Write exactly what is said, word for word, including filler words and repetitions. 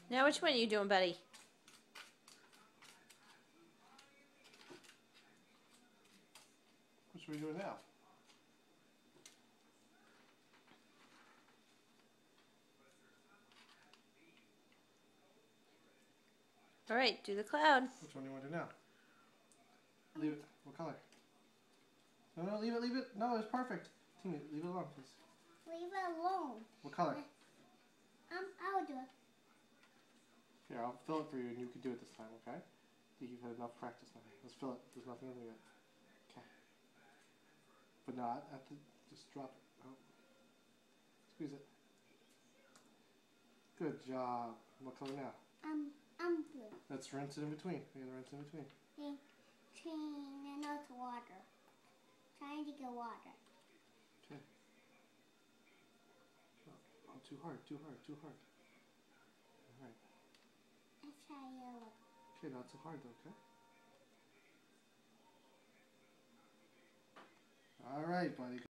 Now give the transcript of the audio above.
Now which one are you doing, buddy? Which one are we doing now? Alright, do the cloud. Which one do you want to do now? Leave it. What color? No, no, leave it, leave it. No, it's perfect. Timmy, leave it alone, please. Leave it alone. What color? Um, I'll do it. Here, I'll fill it for you and you can do it this time, okay? You've had enough practice now. Let's fill it. There's nothing in there yet. Okay. But not at the, just drop it. Oh. Squeeze it. Good job. What color now? Um, I'm blue. Let's rinse it in between. We gotta rinse in between. Between enough water. Trying to get water. Okay. Oh, oh, too hard, too hard, too hard. Alright. Let's try yellow. Okay, not so hard though, okay? Alright, buddy.